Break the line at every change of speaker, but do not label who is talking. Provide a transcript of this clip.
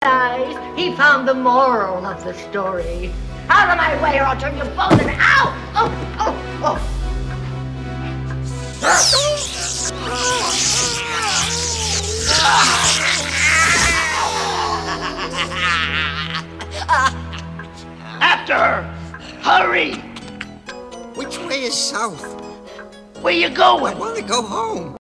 guys. He found the moral of the story. Out of my way or I'll turn you both and ow! Oh!
After her! Hurry!
Which way is south?
Where you going?
I want to go home.